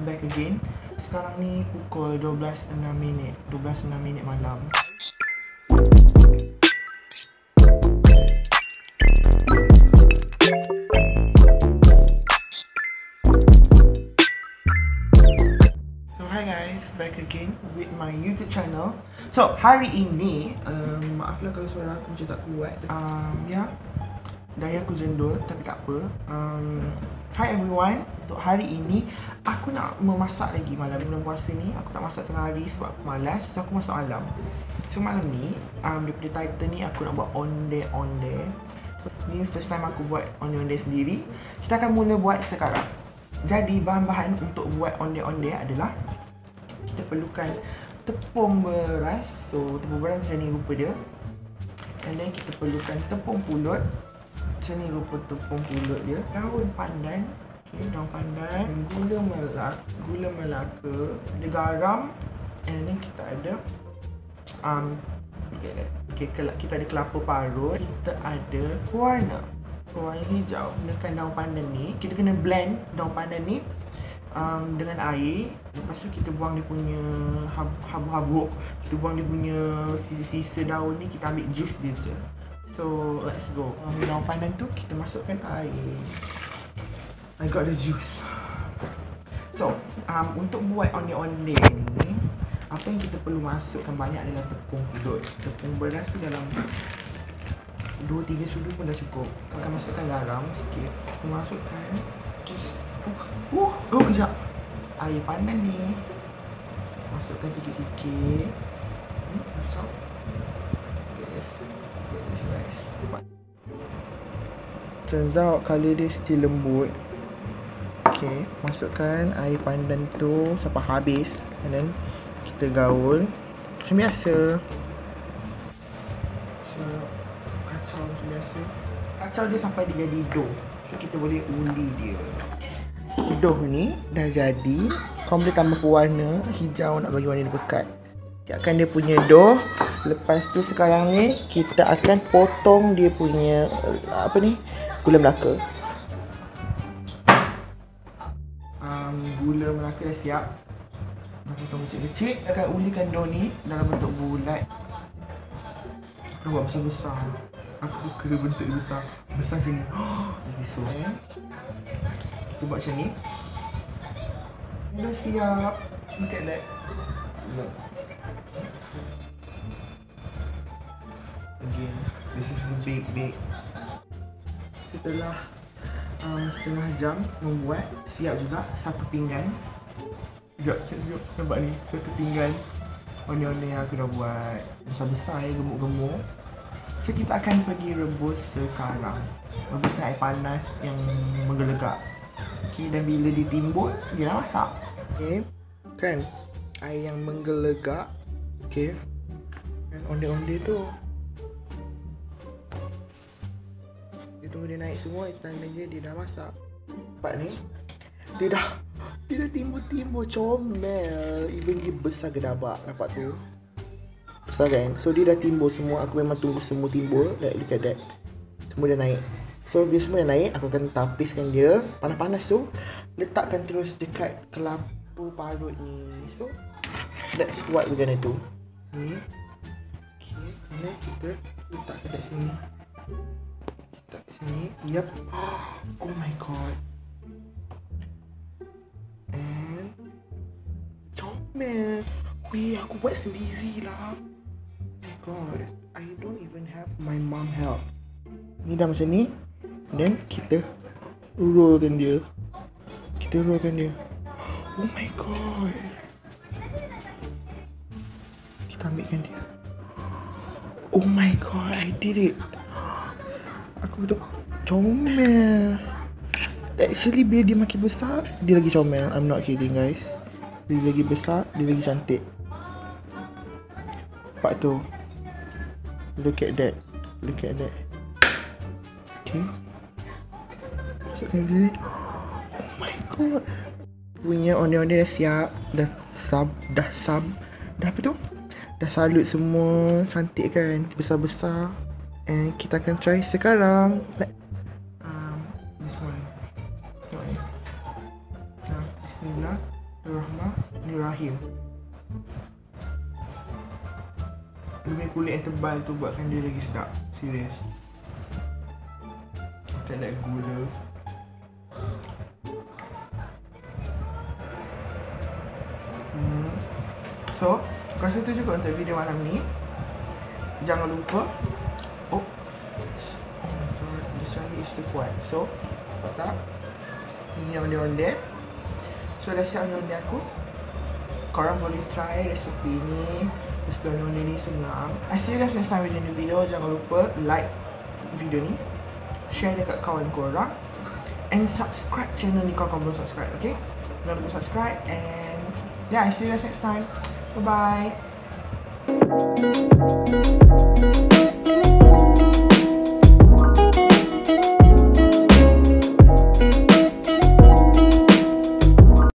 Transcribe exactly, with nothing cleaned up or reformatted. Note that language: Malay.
back again. Sekarang ni pukul dua belas enam minit dua belas enam minit malam. So hi guys, back again with my YouTube channel. So hari ini, um, maaflah kalau suara aku macam tak kuat. Um, ya, yeah, daya aku jendul tapi tak apa. Um, hi everyone, untuk hari ini aku nak memasak lagi malam bulan puasa ni. Aku tak masak tengah hari sebab aku malas, so aku masak malam. So malam ni, um, daripada title ni aku nak buat onde-onde. So, ni first time aku buat onde-onde sendiri. Kita akan mula buat sekarang. Jadi bahan-bahan untuk buat onde-onde adalah kita perlukan tepung beras. So tepung beras macam ni rupa dia. And then kita perlukan tepung pulut. Macam ni rupa tepung pulut dia. Daun pandan. Okay, daun pandan. Gula melaka. Gula melaka. Ada garam. And then kita ada um, okay, okay, kita ada kelapa parut. Kita ada warna warna hijau. Dengan daun pandan ni, kita kena blend daun pandan ni um, dengan air. Lepas tu kita buang dia punya habuk-habuk. Kita buang dia punya sisa-sisa daun ni. Kita ambil jus dia je. So let's go. Um, daun pandan tu kita masukkan air. I got the juice. So um, untuk buat onde-onde ni, apa yang kita perlu masukkan banyak adalah tepung pulut. Tepung beras tu dalam dua tiga sudu pun dah cukup. Kita akan masukkan garam sikit. Kita masukkan jus. Uh, uh, oh kejap. Air pandan ni masukkan sikit-sikit. Hmm, masuk. Turns out colour dia still lembut. Okay, masukkan air pandan tu sampai habis. And then kita gaul macam biasa. So, kacau macam biasa. Kacau dia sampai dia jadi dough. So kita boleh undi dia. Dough ni dah jadi. Kau boleh tambah warna hijau nak bagi warna dia pekat. Siapkan dia punya dough. Lepas tu sekarang ni kita akan potong dia punya apa ni? Gula melaka. Um, gula melaka dah siap. Dah potong kecil-kecil. Akan ulikan dough ni dalam bentuk bulat. Aku buat besar-besar. Aku suka bentuk besar. Besar macam ni. Jadi so eh. Kita buat macam ni. Dah siap. Look at that. Look. Again, this is the big big. Setelah um, setengah jam membuat, siap juga satu pinggan. Sekejap, sekejap, nampak ni, satu pinggan onde-onde yang aku dah buat. Besar-besar ya, gemuk-gemuk. So kita akan pergi rebus sekarang. Rebus air panas yang menggelegak. Okay, dan bila ditimbul, dia dah masak. Okay, kan? Air yang menggelegak. Okay, dan onde-onde tu tunggu dia naik semua, tanda je dia dah masak. Nampak ni, dia dah Dia dah timbul-timbul, comel. Even dia besar gedabak, nampak tu? Besar kan? So dia dah timbul semua. Aku memang tunggu semua timbul. Like, look at that. Semua dah naik. So bila semua dah naik, aku akan tapiskan dia. Panas-panas tu letakkan terus dekat kelapa parut ni. So that's what we're gonna do. Ni. Okay, and kita letakkan kat sini. Sini, yep. Oh my god. And comel. Weh, aku buat sendiri lah. Oh my god, I don't even have my mom help. Ni dah macam ni. And then kita rollkan dia. Kita rollkan dia. Oh my god. Kita ambilkan dia. Oh my god, I did it. Aku betul comel. Actually bila dia makin besar, dia lagi comel. I'm not kidding guys. Dia lagi besar, dia lagi cantik. Nampak tu. Look at that. Look at that. Okay. Masukkan dia. Oh my god. Punya onde-onde dah siap. Dah sub. Dah sub. Dah apa tu? Dah salut semua. Cantik kan? Besar-besar. And kita akan try sekarang. Um, this one. Tengok ni. Nah, bismillah. Bismillahirrahmanirrahim. Demi kulit yang tebal tu buatkan dia lagi sedap. Serius. Tak ada gula. Hmm. So, aku rasa tu juga untuk video malam ni. Jangan lupa. Oh, oh my god, dia cari isteri kuat. So, tak. Ini onde-onde. So, dah siap onde-onde aku. Korang boleh try resepi ni. Resepi onde-onde ni senang. I see you guys next time with a new video. Jangan lupa like video ni, share dekat kawan korang, and subscribe channel ni kalau korang belum subscribe, okay? Jangan lupa subscribe, and yeah, I see you guys next time. Bye bye.